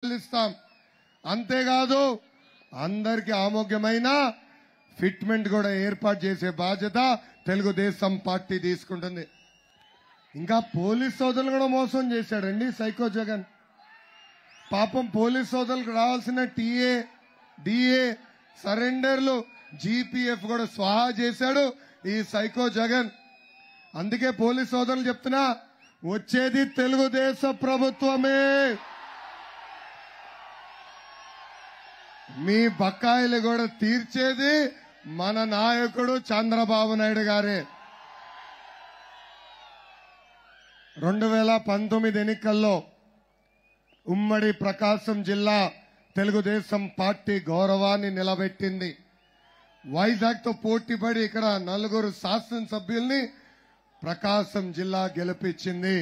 నిధులు ఇస్తాం. అంతేకాదు అందరికీ ఆమోగ్యమైన ఫిట్మెంట్ కూడా ఏర్పాటు చేసే బాధ్యత తెలుగుదేశం పార్టీ తీసుకుంటుంది. ఇంకా పోలీస్ సోదరులు కూడా మోసం చేశాడండి సైకో జగన్. పాపం పోలీస్ సోదరులకు రావాల్సిన టీఏ, డిఏ, సరెండర్లు, జీపీఎఫ్ కూడా స్వాహా చేశాడు ఈ సైకో జగన్. అందుకే పోలీస్ సోదరులు చెప్తున్నా, వచ్చేది తెలుగుదేశం ప్రభుత్వమే. మీ బకాయిలు కూడా తీర్చేది మన నాయకుడు చంద్రబాబు నాయుడు గారే. 2019 ఎన్నికల్లో ఉమ్మడి ప్రకాశం జిల్లా తెలుగుదేశం పార్టీ గౌరవాన్ని నిలబెట్టింది. వైజాగ్ తో పోటీపడి ఇక్కడ 4 శాసనసభ్యుల్ని ప్రకాశం జిల్లా గెలిపించింది.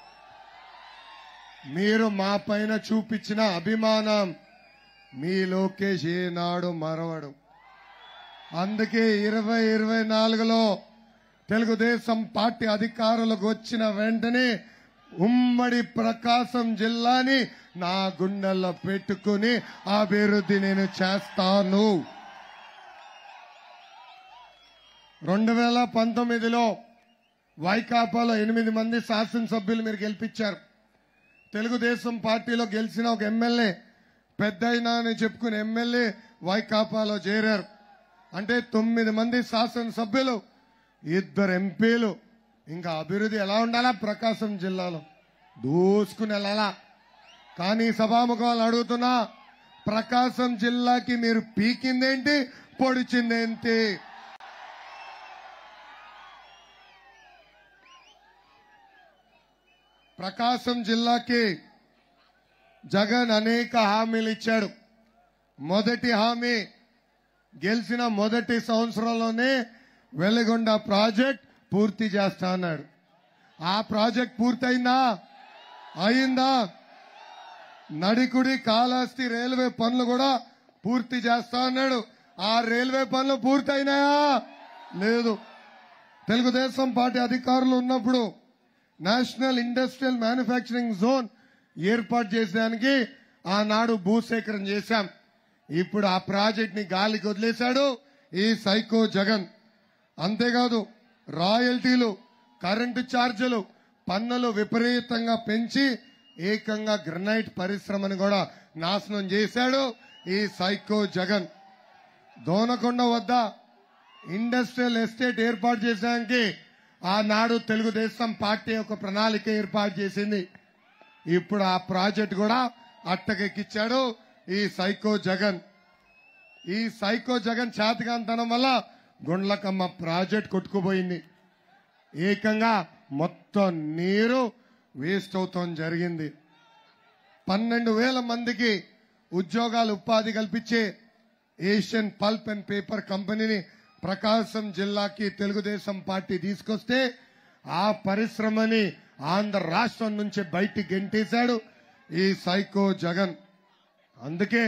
మీరు మా పైన చూపించిన అభిమానం మీ లోకేష్ ఏనాడు మరవడు. అందుకే 2024లో తెలుగుదేశం పార్టీ అధికారులకు వచ్చిన వెంటనే ఉమ్మడి ప్రకాశం జిల్లాని నా గుండెల్లో పెట్టుకుని అభివృద్ధి నేను చేస్తాను. 2019లో వైకాపాలో 8 మంది శాసనసభ్యులు మీరు గెలిపించారు. తెలుగుదేశం పార్టీలో గెలిచిన ఒక ఎమ్మెల్యే, పెద్దయినా అని చెప్పుకునే ఎమ్మెల్యే వైకాపాలో చేరారు. అంటే 9 మంది శాసనసభ్యులు, 2 ఎంపీలు. ఇంకా అభివృద్ధి ఎలా ఉండాలా? ప్రకాశం జిల్లాలో దూసుకుని వెళ్ళాలా. కానీ సభాముఖాలు అడుగుతున్నా, ప్రకాశం జిల్లాకి మీరు పీకిందేంటి, పొడిచిందేంటి? ప్రకాశం జిల్లాకి జగన్ అనేక హామీలు ఇచ్చాడు. మొదటి హామీ, గెలిచిన మొదటి సంవత్సరంలోనే వెలిగొండ ప్రాజెక్ట్ పూర్తి చేస్తా అన్నాడు. ఆ ప్రాజెక్ట్ పూర్తయిందా? అయిందా? నడికుడి కాళహస్తి రైల్వే పనులు కూడా పూర్తి చేస్తా అన్నాడు. ఆ రైల్వే పనులు పూర్తయినాయా? లేదు. తెలుగుదేశం పార్టీ అధికారులు ఉన్నప్పుడు నేషనల్ ఇండస్ట్రియల్ మ్యానుఫ్యాక్చరింగ్ జోన్ ఏర్పాటు చేసేదానికి ఆనాడు భూసేకరణ చేశాం. ఇప్పుడు ఆ ప్రాజెక్ట్ ని గాలికి వదిలేశాడు ఈ సైకో జగన్. అంతేకాదు రాయల్టీలు, కరెంటు ఛార్జీలు, పన్నులు విపరీతంగా పెంచి ఏకంగా గ్రనైట్ పరిశ్రమను కూడా నాశనం చేశాడు ఈ సైకో జగన్. దోనకొండ వద్ద ఇండస్ట్రియల్ ఎస్టేట్ ఏర్పాటు చేసేదానికి ఆనాడు తెలుగుదేశం పార్టీ ఒక ప్రణాళిక ఏర్పాటు చేసింది. ఇప్పుడు ఆ ప్రాజెక్ట్ కూడా అట్టకెక్కిచ్చాడు ఈ సైకో జగన్. ఈ సైకో జగన్ చేతకాంతనం వల్ల గుండ్లకమ్మ ప్రాజెక్ట్ కొట్టుకుపోయింది. ఏకంగా మొత్తం నీరు వేస్ట్ అవుతాం జరిగింది. 12,000 మందికి ఉద్యోగాలు, ఉపాధి కల్పించే ఏషియన్ పల్ప్ అండ్ పేపర్ కంపెనీని ప్రకాశం జిల్లాకి తెలుగుదేశం పార్టీ తీసుకొస్తే ఆ పరిశ్రమని ఆంధ్ర రాష్ట్రం నుంచి బయటికి గెంటేశాడు ఈ సైకో జగన్. అందుకే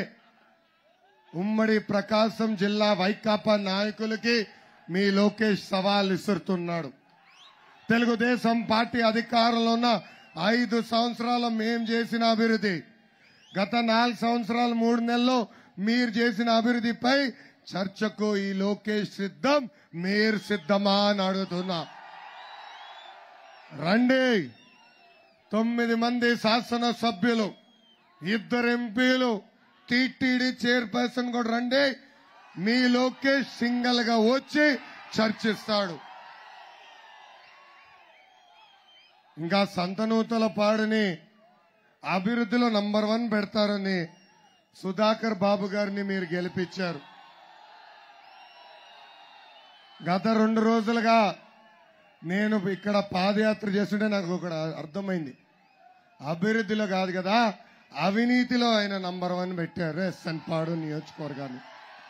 ఉమ్మడి ప్రకాశం జిల్లా వైకాపా నాయకులకి మీ లోకేష్ సవాల్ విసురుతున్నాడు. తెలుగుదేశం పార్టీ అధికారంలో ఉన్న 5 సంవత్సరాలు మేం చేసిన అభివృద్ధి, గత 4 సంవత్సరాలు 3 నెలల్లో మీరు చేసిన అభివృద్ధిపై చర్చకు ఈ లోకేష్ సిద్ధం, మీరు సిద్ధమా అని అడుగుతున్నా. రండి. 9 మంది శాసనసభ్యులు, 2 ఎంపీలు, టీటీడీ చైర్పర్సన్ కూడా రండి. మీ లోకేష్ సింగల్ గా వచ్చి చర్చిస్తాడు. ఇంకా సంతనూతల పాడిని అభివృద్ధిలో నంబర్ 1 పెడతారని సుధాకర్ బాబు గారిని మీరు గెలిపించారు. గత 2 రోజులుగా నేను ఇక్కడ పాదయాత్ర చేస్తుంటే నాకు ఒకటి అర్థమైంది. అభివృద్ధిలో కాదు కదా, అవినీతిలో ఆయన నంబర్ 1 పెట్టారు ఎస్ఎన్ పాడు నియోజకవర్గాన్ని.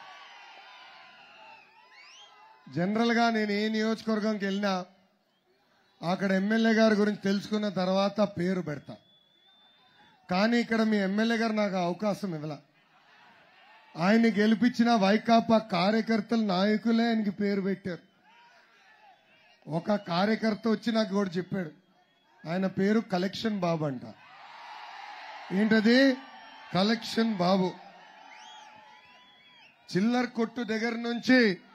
జనరల్ గా నేను ఏ నియోజకవర్గంకి వెళ్ళినా అక్కడ ఎమ్మెల్యే గారి గురించి తెలుసుకున్న తర్వాత పేరు పెడతా. కానీ ఇక్కడ మీ ఎమ్మెల్యే గారు నాకు అవకాశం ఇవ్వాల. ఆయన గెలిపించిన వైకాపా కార్యకర్తలు, నాయకులే ఆయనకి పేరు పెట్టారు. ఒక కార్యకర్త వచ్చి నాకు కూడా చెప్పాడు, ఆయన పేరు కలెక్షన్ బాబు అంట. ఏంటది? కలెక్షన్ బాబు చిల్లర కొట్టు దగ్గర నుంచి